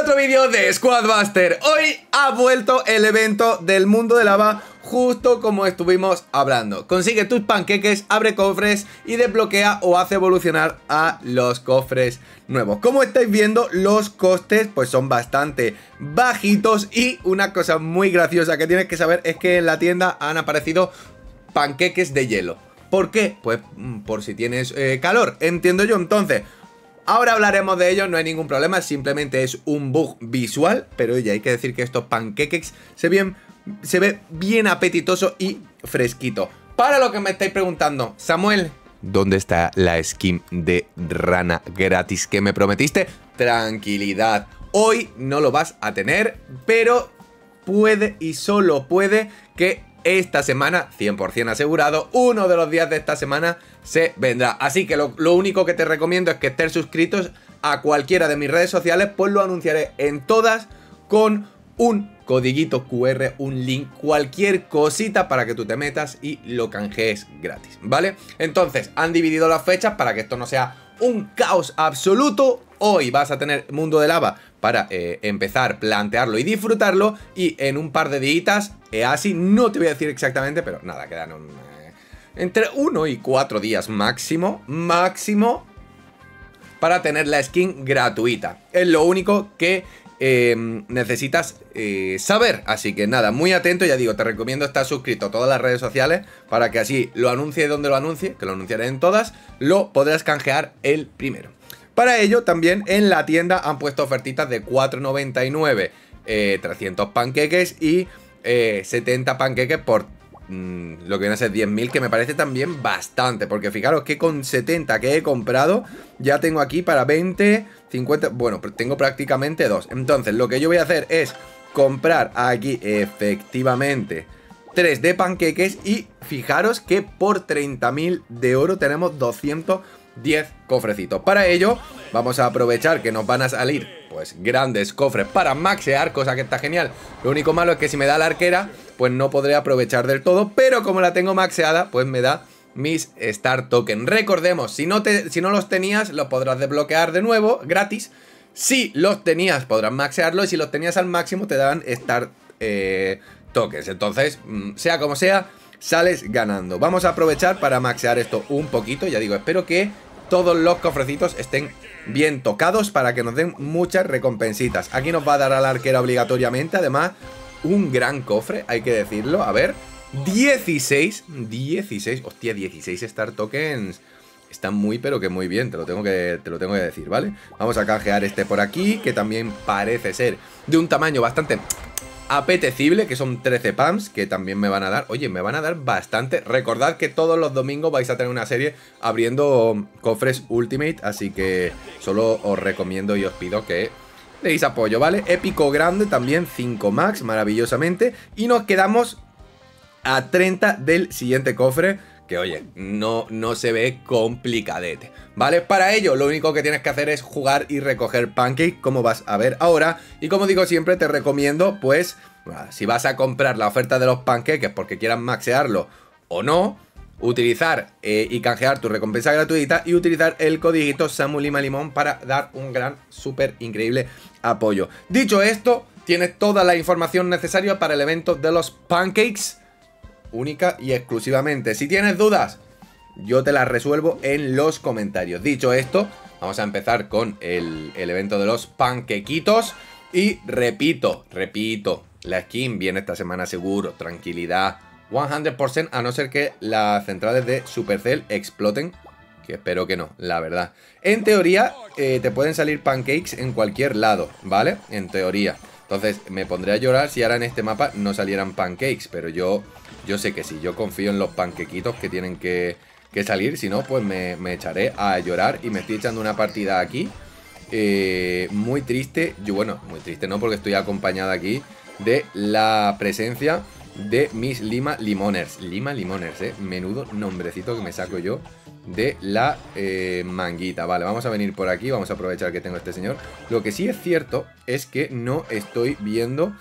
otro vídeo de Squadbuster. Hoy ha vuelto el evento del mundo de lava, justo como estuvimos hablando. Consigue tus panqueques, abre cofres y desbloquea o hace evolucionar a los cofres nuevos. Como estáis viendo, los costes pues son bastante bajitos. Y una cosa muy graciosa que tienes que saber es que en la tienda han aparecido panqueques de hielo. ¿Por qué? Pues por si tienes calor, entiendo yo. Entonces, ahora hablaremos de ello, no hay ningún problema, simplemente es un bug visual. Pero oye, hay que decir que estos panqueques se ve bien apetitoso y fresquito. Para lo que me estáis preguntando, Samuel, ¿dónde está la skin de rana gratis que me prometiste? Tranquilidad, hoy no lo vas a tener, pero puede y solo puede que esta semana, 100% asegurado, uno de los días de esta semana se vendrá. Así que lo único que te recomiendo es que estés suscritos a cualquiera de mis redes sociales, pues lo anunciaré en todas con un codiguito QR, un link, cualquier cosita para que tú te metas y lo canjees gratis, ¿vale? Entonces, han dividido las fechas para que esto no sea un caos absoluto. Hoy vas a tener Mundo de Lava para empezar, plantearlo y disfrutarlo. Y en un par de días, así no te voy a decir exactamente, pero nada, quedan entre 1 y 4 días máximo para tener la skin gratuita. Es lo único que necesitas saber. Así que nada, muy atento, ya digo, te recomiendo estar suscrito a todas las redes sociales para que así lo anuncie donde lo anuncie, que lo anunciaré en todas, lo podrás canjear el primero. Para ello también en la tienda han puesto ofertitas de 4,99, 300 panqueques y 70 panqueques por lo que viene a ser 10.000, que me parece también bastante, porque fijaros que con 70 que he comprado ya tengo aquí para 20, 50, bueno, tengo prácticamente 2. Entonces lo que yo voy a hacer es comprar aquí efectivamente 3 de panqueques y fijaros que por 30.000 de oro tenemos 210 cofrecitos. Para ello vamos a aprovechar que nos van a salir pues grandes cofres para maxear, cosa que está genial. Lo único malo es que si me da la arquera pues no podré aprovechar del todo, pero como la tengo maxeada pues me da mis Star Token. Recordemos, si no los tenías los podrás desbloquear de nuevo gratis. Si los tenías podrás maxearlos y si los tenías al máximo te dan Star Tokens. Entonces, sea como sea, sales ganando. Vamos a aprovechar para maxear esto un poquito. Ya digo, espero que todos los cofrecitos estén bien tocados para que nos den muchas recompensitas. Aquí nos va a dar a la arquera obligatoriamente. Además, un gran cofre, hay que decirlo. A ver, 16, hostia, 16 Star Tokens. Están muy, pero que muy bien, te lo tengo que decir, ¿vale? Vamos a canjear este por aquí, que también parece ser de un tamaño bastante apetecible, que son 13 pumps, que también me van a dar. Oye, me van a dar bastante. Recordad que todos los domingos vais a tener una serie abriendo cofres Ultimate, así que solo os recomiendo y os pido que deis apoyo, ¿vale? Épico grande también, 5 max, maravillosamente. Y nos quedamos a 30 del siguiente cofre, que oye, no se ve complicadete, ¿vale? Para ello, lo único que tienes que hacer es jugar y recoger pancake, como vas a ver ahora. Y como digo siempre, te recomiendo, pues, si vas a comprar la oferta de los panqueques porque quieras maxearlo o no, utilizar y canjear tu recompensa gratuita y utilizar el codiguito SamuLimaLimón para dar un gran, súper increíble apoyo. Dicho esto, tienes toda la información necesaria para el evento de los pancakes, única y exclusivamente. Si tienes dudas, yo te las resuelvo en los comentarios. Dicho esto, vamos a empezar con el evento de los panquequitos. Y repito, la skin viene esta semana seguro, tranquilidad, 100%, a no ser que las centrales de Supercell exploten, que espero que no, la verdad. En teoría, te pueden salir pancakes en cualquier lado, ¿vale? En teoría. Entonces, me pondré a llorar si ahora en este mapa no salieran pancakes, pero yo sé que sí, yo confío en los panquequitos que tienen que salir. Si no, pues me echaré a llorar y me estoy echando una partida aquí. Muy triste, bueno, muy triste no, porque estoy acompañado aquí de la presencia de mis Lima Limoners, menudo nombrecito que me saco yo de la manguita. Vale, vamos a venir por aquí, vamos a aprovechar que tengo a este señor. Lo que sí es cierto es que no estoy viendo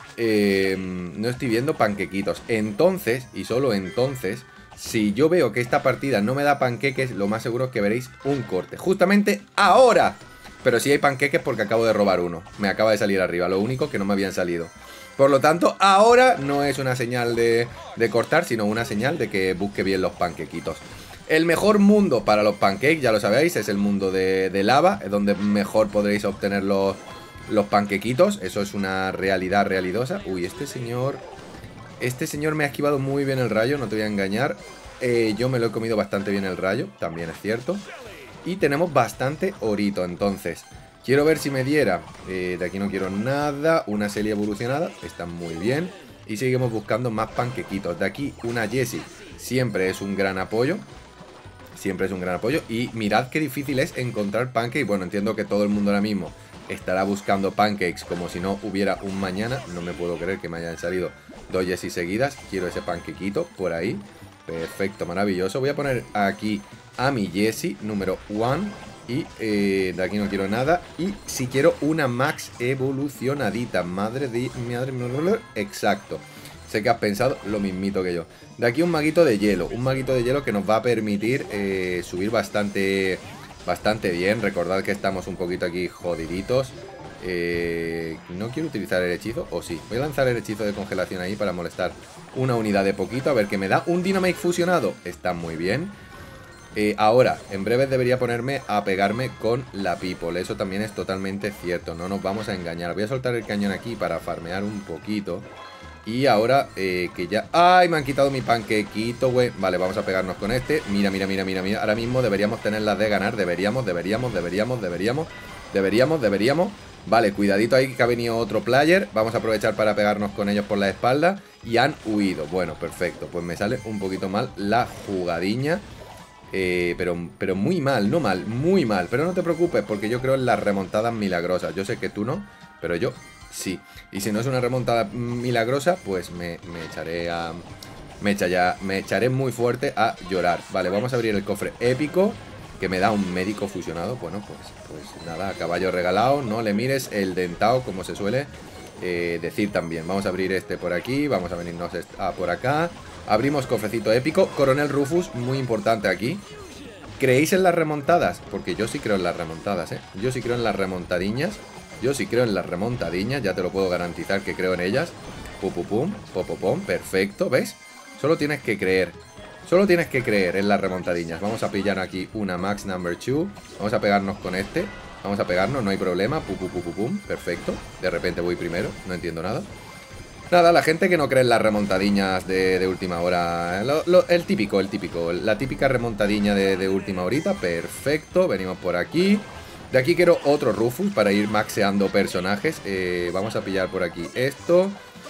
panquequitos. Entonces, y solo entonces, si yo veo que esta partida no me da panqueques, lo más seguro es que veréis un corte justamente ahora. Pero sí hay panqueques porque acabo de robar uno. Me acaba de salir arriba, lo único que no me habían salido. Por lo tanto, ahora no es una señal de cortar, sino una señal de que busque bien los panquequitos. El mejor mundo para los pancakes, ya lo sabéis, es el mundo de lava. Es donde mejor podréis obtener los panquequitos. Eso es una realidad realidosa. Uy, este señor me ha esquivado muy bien el rayo, no te voy a engañar. Yo me lo he comido bastante bien el rayo, también es cierto. Y tenemos bastante orito, entonces quiero ver si me diera, de aquí no quiero nada. Una Celia evolucionada, está muy bien. Y seguimos buscando más panquequitos. De aquí una Jessie, siempre es un gran apoyo. Siempre es un gran apoyo. Y mirad qué difícil es encontrar pancakes. Bueno, entiendo que todo el mundo ahora mismo estará buscando pancakes como si no hubiera un mañana. No me puedo creer que me hayan salido 2 Jessie seguidas. Quiero ese panquequito por ahí. Perfecto, maravilloso. Voy a poner aquí a mi Jessie número 1. Y de aquí no quiero nada. Y si quiero una Max evolucionadita. Madre de... Exacto. Sé que has pensado lo mismito que yo. De aquí un maguito de hielo. Un maguito de hielo que nos va a permitir subir bastante bien. Recordad que estamos un poquito aquí jodiditos. No quiero utilizar el hechizo. O sí. Voy a lanzar el hechizo de congelación ahí para molestar una unidad de poquito. A ver qué me da. Un Dynamite fusionado. Está muy bien. Ahora, en breve debería ponerme a pegarme con la People. Eso también es totalmente cierto. No nos vamos a engañar. Voy a soltar el cañón aquí para farmear un poquito. Y ahora que ya... ¡Ay! Me han quitado mi panquequito, güey. Vale, vamos a pegarnos con este. Mira, mira, mira, mira, mira. Ahora mismo deberíamos tenerlas de ganar. Deberíamos. Vale, cuidadito ahí que ha venido otro player. Vamos a aprovechar para pegarnos con ellos por la espalda. Y han huido. Bueno, perfecto. Pues me sale un poquito mal la jugadiña. Pero muy mal, no mal, muy mal. Pero no te preocupes porque yo creo en las remontadas milagrosas. Yo sé que tú no, pero yo... sí, y si no es una remontada milagrosa, pues me echaré muy fuerte a llorar. Vale, vamos a abrir el cofre épico, que me da un médico fusionado. Bueno, pues nada, caballo regalado. No le mires el dentado, como se suele decir también. Vamos a abrir este por aquí, vamos a venirnos por acá. Abrimos cofrecito épico, Coronel Rufus, muy importante aquí. ¿Creéis en las remontadas? Porque yo sí creo en las remontadas, ¿eh? Yo sí creo en las remontadiñas. Yo sí creo en las remontadiñas, ya te lo puedo garantizar que creo en ellas. Pum, pum, pum, pum, pum, pum, perfecto, ¿ves? Solo tienes que creer. Solo tienes que creer en las remontadiñas. Vamos a pillar aquí una Max number 2. Vamos a pegarnos con este. Vamos a pegarnos, no hay problema. Pum, pum, pum, pum, pum, perfecto. De repente voy primero, no entiendo nada. Nada, la gente que no cree en las remontadiñas de última hora. El típico, la típica remontadiña de última horita. Perfecto, venimos por aquí. De aquí quiero otro Rufus para ir maxeando personajes. Vamos a pillar por aquí esto.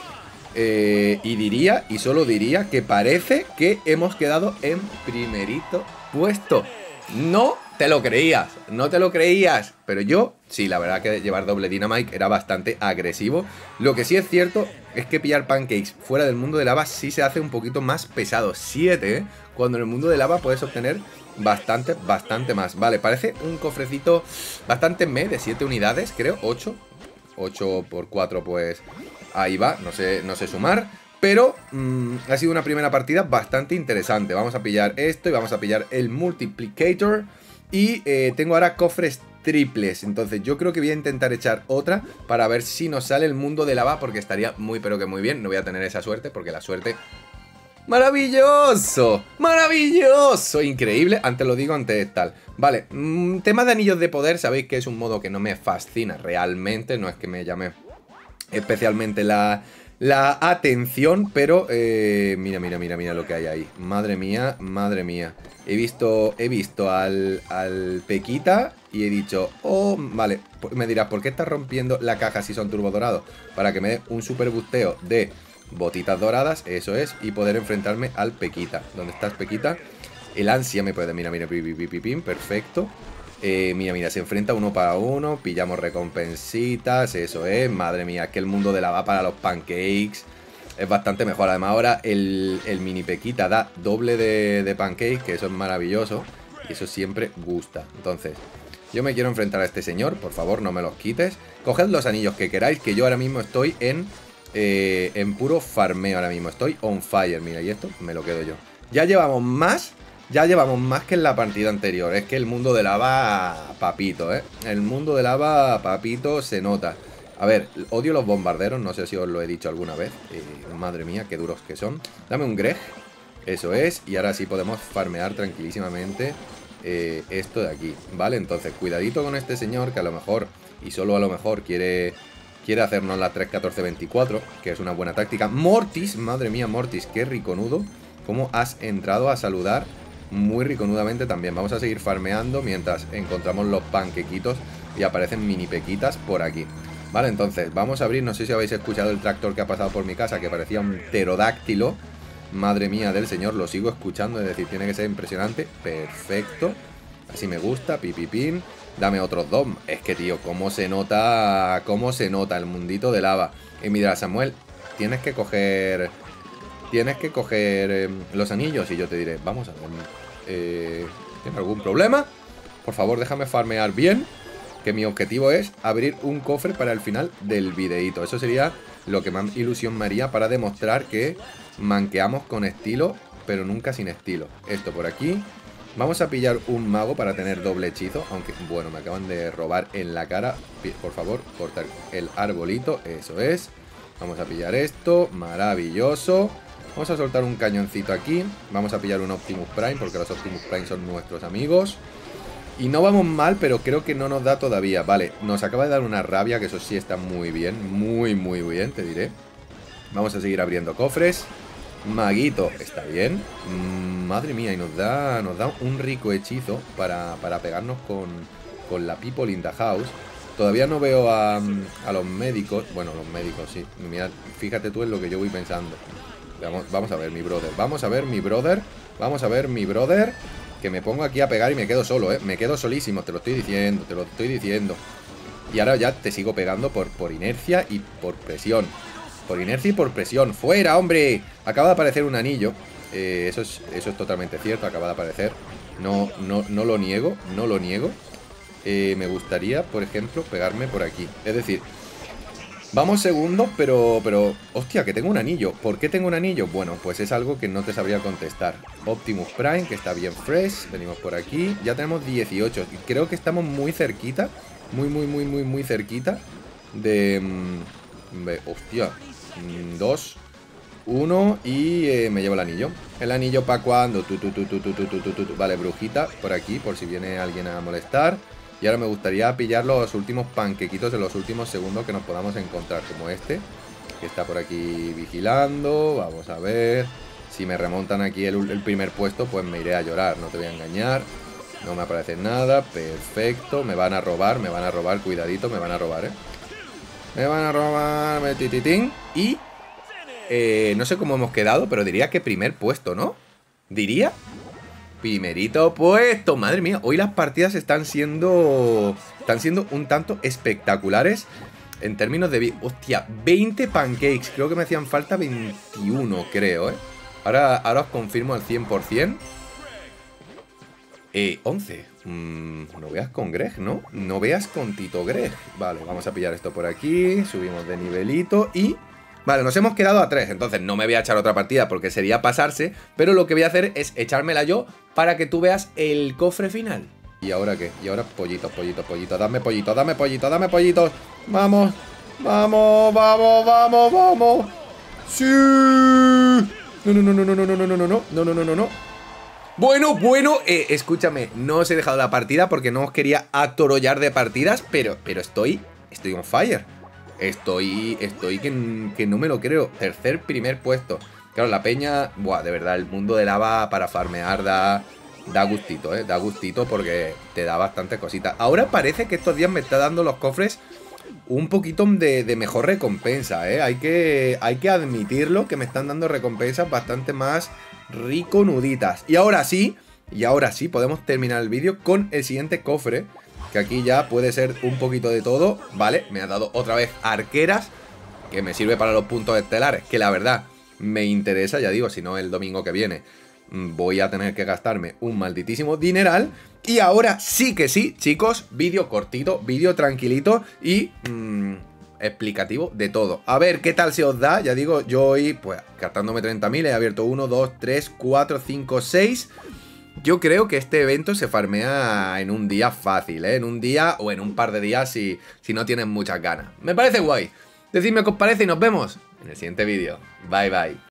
Y diría, y solo diría, que parece que hemos quedado en primerito puesto. No te lo creías, no te lo creías. Pero yo, sí, la verdad que llevar doble Dynamite era bastante agresivo. Lo que sí es cierto es que pillar pancakes fuera del mundo de lava sí se hace un poquito más pesado. 7, ¿eh? Cuando en el mundo de lava puedes obtener bastante más. Vale, parece un cofrecito bastante de 7 unidades, creo, 8 por 4, pues ahí va, no sé sumar. Pero ha sido una primera partida bastante interesante. Vamos a pillar esto y vamos a pillar el Multiplicator. Y tengo ahora cofres triples. Entonces yo creo que voy a intentar echar otra para ver si nos sale el mundo de lava, porque estaría muy pero que muy bien. No voy a tener esa suerte porque la suerte... ¡maravilloso! ¡Maravilloso! Increíble, antes lo digo, antes tal. Vale, tema de anillos de poder, sabéis que es un modo que no me fascina realmente. No es que me llame especialmente la atención, pero mira, mira, mira, mira lo que hay ahí. Madre mía, madre mía. He visto al Pequita y he dicho, oh, vale. Me dirás, ¿por qué estás rompiendo la caja si son turbo dorados? Para que me dé un super busteo de botitas doradas, eso es, y poder enfrentarme al Pequita. ¿Dónde estás, Pequita? El ansia me puede... Mira, mira, perfecto. Mira, mira, se enfrenta uno para uno. Pillamos recompensitas, eso es. Madre mía, es que el mundo de lava para los pancakes es bastante mejor. Además ahora el mini Pequita da doble de pancakes, que eso es maravilloso. Y eso siempre gusta. Entonces, yo me quiero enfrentar a este señor. Por favor, no me los quites. Coged los anillos que queráis, que yo ahora mismo estoy en puro farmeo ahora mismo. Estoy on fire, mira, y esto me lo quedo yo. Ya llevamos más Ya llevamos más que en la partida anterior. Es que el mundo de lava, papito, ¿eh? El mundo de lava, papito, se nota. A ver, odio los bombarderos, no sé si os lo he dicho alguna vez. Madre mía, qué duros que son. Dame un Greg, eso es. Y ahora sí podemos farmear tranquilísimamente esto de aquí, ¿vale? Entonces, cuidadito con este señor que a lo mejor, y solo a lo mejor, quiere hacernos la 3-14-24, que es una buena táctica. Mortis, madre mía, Mortis, qué riconudo. Cómo has entrado a saludar muy riconudamente también. Vamos a seguir farmeando mientras encontramos los panquequitos y aparecen mini pequitas por aquí. Vale, entonces, vamos a abrir, no sé si habéis escuchado el tractor que ha pasado por mi casa, que parecía un pterodáctilo. Madre mía del señor, lo sigo escuchando, es decir, tiene que ser impresionante. Perfecto, así me gusta, pipipín. Dame otros dos. Es que, tío, cómo se nota el mundito de lava. Y mira, Samuel, tienes que coger los anillos. Y yo te diré, vamos a ver, ¿tienes algún problema? Por favor, déjame farmear bien, que mi objetivo es abrir un cofre para el final del videíto. Eso sería lo que más ilusión me haría para demostrar que manqueamos con estilo, pero nunca sin estilo. Esto por aquí. Vamos a pillar un mago para tener doble hechizo. Aunque, bueno, me acaban de robar en la cara. Por favor, cortar el arbolito. Eso es. Vamos a pillar esto. Maravilloso. Vamos a soltar un cañoncito aquí. Vamos a pillar un Optimus Prime, porque los Optimus Prime son nuestros amigos. Y no vamos mal, pero creo que no nos da todavía. Vale, nos acaba de dar una rabia, que eso sí está muy bien. Muy, muy bien, te diré. Vamos a seguir abriendo cofres. Maguito, está bien. Madre mía, y nos da un rico hechizo para pegarnos con la people in the house. Todavía no veo a los médicos. Bueno, los médicos, sí. Mirad, fíjate tú en lo que yo voy pensando. Vamos a ver, mi brother. Vamos a ver, mi brother. Vamos a ver, mi brother. Que me pongo aquí a pegar y me quedo solo, ¿eh? Me quedo solísimo, te lo estoy diciendo, te lo estoy diciendo. Y ahora ya te sigo pegando por inercia y por presión. Por inercia y por presión. ¡Fuera, hombre! Acaba de aparecer un anillo. Eso es totalmente cierto, acaba de aparecer. No lo niego, no lo niego. Me gustaría, por ejemplo, pegarme por aquí. Es decir, vamos segundos, pero... Hostia, que tengo un anillo. ¿Por qué tengo un anillo? Bueno, pues es algo que no te sabría contestar. Optimus Prime, que está bien fresh. Venimos por aquí. Ya tenemos 18. Creo que estamos muy cerquita. Muy cerquita de... hostia. 2, 1 y me llevo el anillo. ¿El anillo para cuando? Vale, brujita por aquí, por si viene alguien a molestar. Y ahora me gustaría pillar los últimos panquequitos de los últimos segundos que nos podamos encontrar, como este, que está por aquí vigilando. Vamos a ver. Si me remontan aquí el primer puesto, pues me iré a llorar, no te voy a engañar. No me aparece nada, perfecto. Me van a robar, cuidadito, me van a robar, Me van a robar, tititín. Y no sé cómo hemos quedado, pero diría que primer puesto, ¿no? Diría primerito puesto. Madre mía, hoy las partidas están siendo un tanto espectaculares en términos de... Hostia, 20 pancakes. Creo que me hacían falta 21, creo, Ahora os confirmo al 100%. 11. No veas con Greg, ¿no? No veas con Tito Greg. Vale, vamos a pillar esto por aquí. Subimos de nivelito y... Vale, nos hemos quedado a 3. Entonces no me voy a echar otra partida porque sería pasarse. Pero lo que voy a hacer es echármela yo para que tú veas el cofre final. ¿Y ahora qué? Y ahora pollitos. Dame pollitos, dame pollitos. Vamos. ¡Sí! No. Bueno, escúchame, no os he dejado la partida porque no os quería atorollar de partidas, pero estoy on fire. Estoy que no me lo creo. Primer puesto. Claro, la peña, buah, de verdad, el mundo de lava para farmear da gustito, da gustito porque te da bastante cositas. Ahora parece que estos días me está dando los cofres un poquito de mejor recompensa, Hay que admitirlo, que me están dando recompensas bastante más riconuditas. Y ahora sí, podemos terminar el vídeo con el siguiente cofre, que aquí ya puede ser un poquito de todo. Vale, me ha dado otra vez arqueras, que me sirve para los puntos estelares, que la verdad me interesa, ya digo, si no el domingo que viene voy a tener que gastarme un malditísimo dineral. Y ahora sí que sí, chicos, vídeo cortito, vídeo tranquilito y explicativo de todo. A ver qué tal se os da. Ya digo, yo hoy, pues, gastándome 30.000, he abierto 1, 2, 3, 4, 5, 6. yo creo que este evento se farmea en un día fácil, ¿eh? En un día o en un par de días si no tienen muchas ganas. Me parece guay. Decidme qué os parece y nos vemos en el siguiente vídeo. Bye, bye.